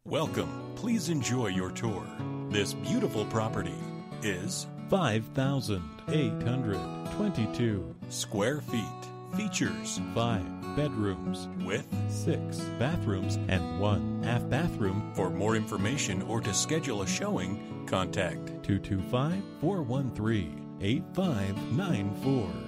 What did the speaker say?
Welcome. Please enjoy your tour. This beautiful property is 5,822 square feet. Features 5 bedrooms with 6 bathrooms and 1 half bathroom. For more information or to schedule a showing, contact 225-413-8594.